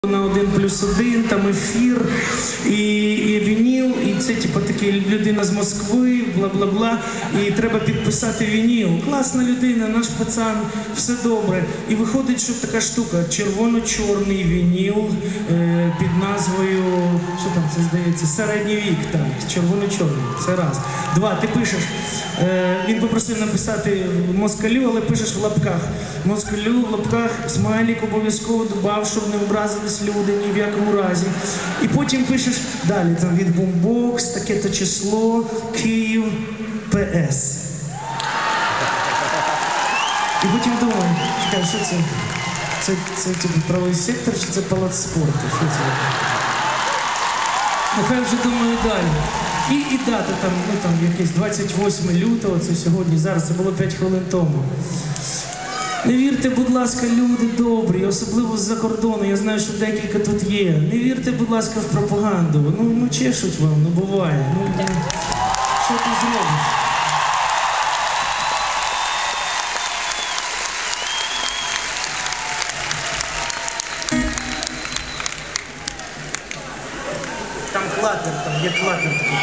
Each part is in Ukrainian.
На 1+1, там ефір, і вініл, і це типу такий людина з Москви, бла-бла-бла, і треба підписати вініл. Класна людина, наш пацан, все добре. І виходить, що така штука, червоно-чорний вініл під назвою, що там це здається, середній вік, так, червоно-чорний, це раз. Два, ти пишеш, він попросив написати москалю, але пишеш в лапках. Москалю, в лапках, смайлік обов'язково додав, щоб не образились люди ні в якому разі. І потім пишеш далі, там від бомбокс, таке-то число, Київ, ПС. І потім думаю, чекай, що це? Це правий сектор чи це палац спорту? Що це? Нехай вже думаю далі. І дата там, ну там якесь 28 лютого, це сьогодні, зараз, це було 5 хвилин тому. Не вірте, будь ласка, люди добрі, особливо з-за кордону, я знаю, що декілька тут є. Не вірте, будь ласка, в пропаганду. Ну чешуть вам, ну буває. Ну, що ти зробиш? Там клапер, там є клапер такий.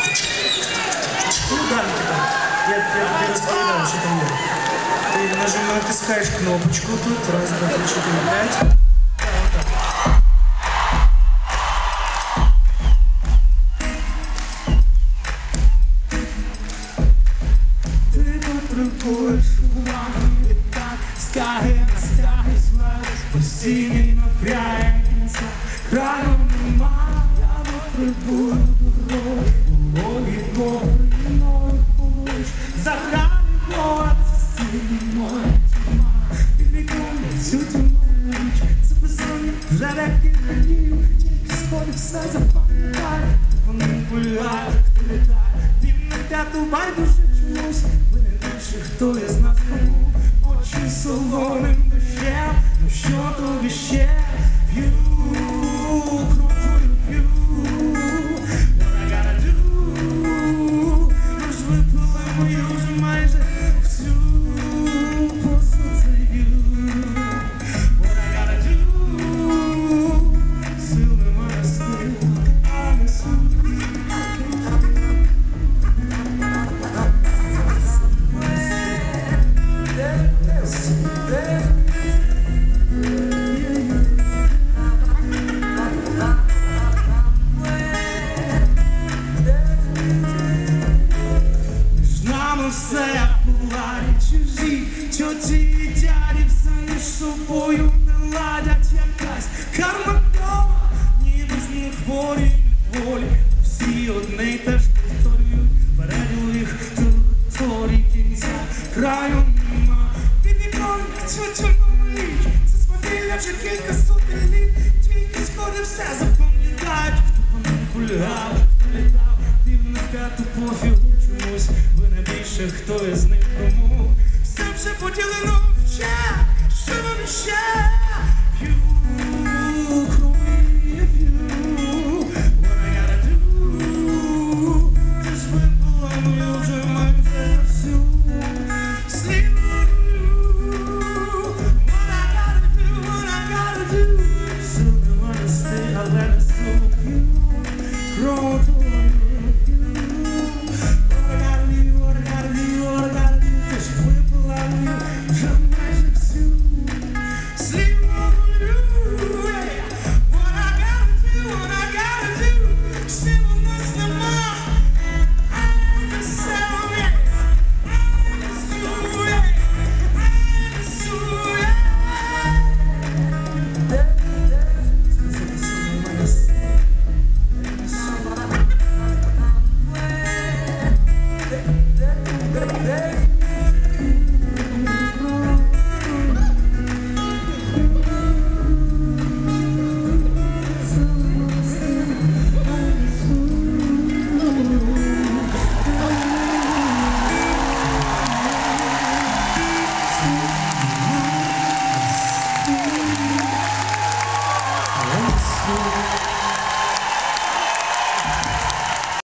Ну да, типа, я тобі розповідаю, що там є. Ти натискаєш кнопочку тут, раз, два, три, чотири, п'ять. Ти потребуєш уваги, і так стяги смерть, постійно напрягає кінця, краю нема, я потребую дороги, логіку, нових полиш, заграни море. Жареки днів, тільки сходи все запам'ятає, вони гуляють, хто літає, півника ту байдуже чомусь, ви не більше, хто із нас кому, очі солоним дощем, ну що тобі ще,